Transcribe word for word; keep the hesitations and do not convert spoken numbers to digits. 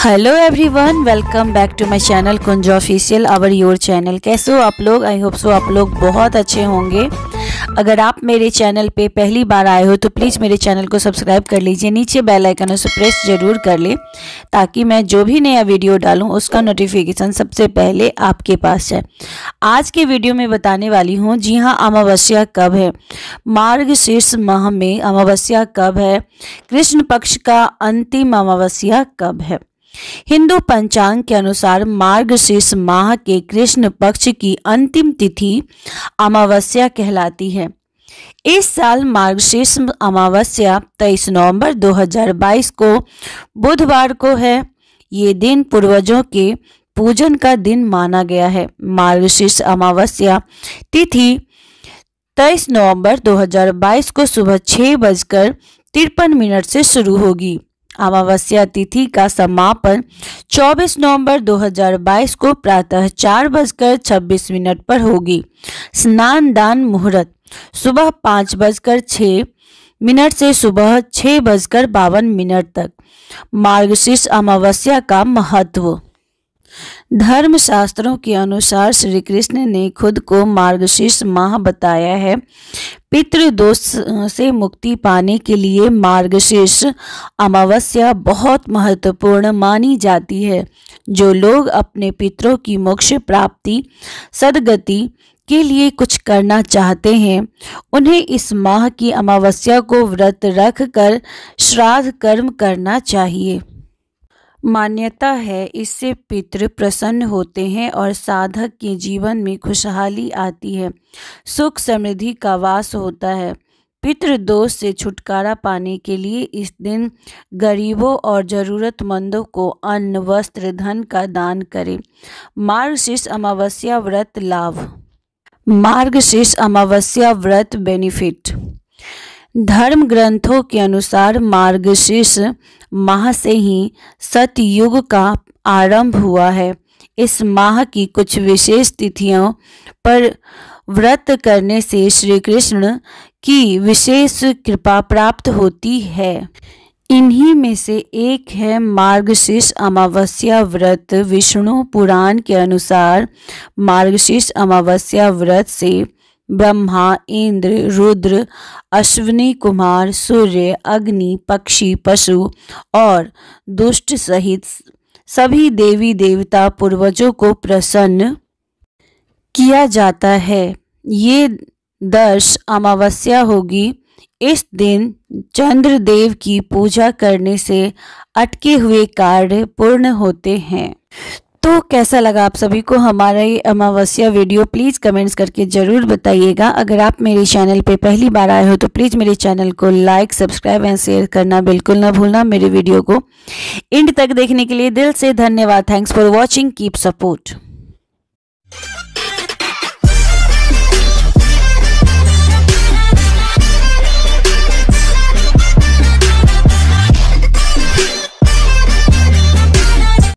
Hello everyone, welcome back to my channel Kunj official our your channel. कैसे हो आप लोग? आई होप सो आप लोग बहुत अच्छे होंगे। अगर आप मेरे चैनल पे पहली बार आए हो तो प्लीज़ मेरे चैनल को सब्सक्राइब कर लीजिए। नीचे बेल आइकन उसे प्रेस ज़रूर कर ले ताकि मैं जो भी नया वीडियो डालूं उसका नोटिफिकेशन सबसे पहले आपके पास जाए। आज के वीडियो में बताने वाली हूँ, जी हाँ, अमावस्या कब है, मार्गशीर्ष माह में अमावस्या कब है, कृष्ण पक्ष का अंतिम अमावस्या कब है। हिंदू पंचांग के अनुसार मार्गशीर्ष माह के कृष्ण पक्ष की अंतिम तिथि अमावस्या कहलाती है। इस साल मार्गशीर्ष अमावस्या तेईस नवंबर दो हज़ार बाईस को बुधवार को है। ये दिन पूर्वजों के पूजन का दिन माना गया है। मार्गशीर्ष अमावस्या तिथि तेईस नवंबर दो हज़ार बाईस को सुबह छः बजकर तिरपन मिनट से शुरू होगी। अमावस्या तिथि का समापन चौबीस नवंबर दो हज़ार बाईस को प्रातः चार बजकर छब्बीस मिनट पर होगी। स्नान दान मुहूर्त सुबह पाँच बजकर छः मिनट से सुबह छः बजकर बावन मिनट तक। मार्गशीर्ष अमावस्या का महत्व। धर्मशास्त्रों के अनुसार श्री कृष्ण ने खुद को मार्गशीर्ष माह बताया है। पितृदोष से मुक्ति पाने के लिए मार्गशीर्ष अमावस्या बहुत महत्वपूर्ण मानी जाती है। जो लोग अपने पितरों की मोक्ष प्राप्ति सद्गति के लिए कुछ करना चाहते हैं, उन्हें इस माह की अमावस्या को व्रत रख कर श्राद्ध कर्म करना चाहिए। मान्यता है इससे पितृ प्रसन्न होते हैं और साधक के जीवन में खुशहाली आती है, सुख समृद्धि का वास होता है। पितृदोष से छुटकारा पाने के लिए इस दिन गरीबों और ज़रूरतमंदों को अन्न वस्त्र धन का दान करें। मार्गशीर्ष अमावस्या व्रत लाभ। मार्गशीर्ष अमावस्या व्रत बेनिफिट। धर्म ग्रंथों के अनुसार मार्गशीर्ष माह से ही सतयुग का आरंभ हुआ है। इस माह की कुछ विशेष तिथियों पर व्रत करने से श्री कृष्ण की विशेष कृपा प्राप्त होती है। इन्हीं में से एक है मार्गशीर्ष अमावस्या व्रत। विष्णु पुराण के अनुसार मार्गशीर्ष अमावस्या व्रत से ब्रह्मा, इंद्र, रुद्र, अश्विनी कुमार, सूर्य, अग्नि, पक्षी, पशु और दुष्ट सहित सभी देवी देवता पूर्वजों को प्रसन्न किया जाता है। ये दर्श अमावस्या होगी। इस दिन चंद्रदेव की पूजा करने से अटके हुए कार्य पूर्ण होते हैं। तो कैसा लगा आप सभी को हमारा ये अमावस्या वीडियो? प्लीज़ कमेंट्स करके ज़रूर बताइएगा। अगर आप मेरे चैनल पे पहली बार आए हो तो प्लीज़ मेरे चैनल को लाइक, सब्सक्राइब एंड शेयर करना बिल्कुल ना भूलना। मेरे वीडियो को एंड तक देखने के लिए दिल से धन्यवाद। Thanks for watching, keep support.